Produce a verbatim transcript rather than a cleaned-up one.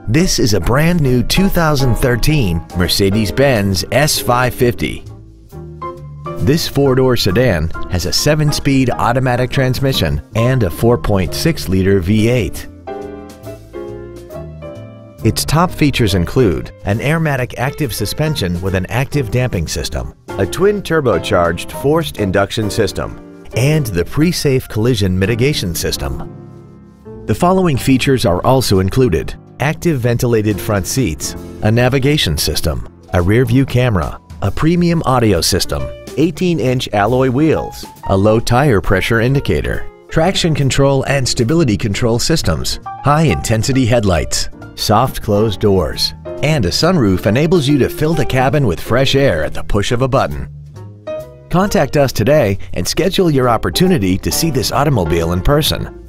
This is a brand new two thousand thirteen Mercedes-Benz S five fifty. This four-door sedan has a seven-speed automatic transmission and a four point six liter V eight. Its top features include an Airmatic active suspension with an active damping system, a twin turbocharged forced induction system, and the pre-safe collision mitigation system. The following features are also included: active ventilated front seats, a navigation system, a rear-view camera, a premium audio system, eighteen inch alloy wheels, a low tire pressure indicator, traction control and stability control systems, high-intensity headlights, soft closed doors, and a sunroof enables you to fill the cabin with fresh air at the push of a button. Contact us today and schedule your opportunity to see this automobile in person.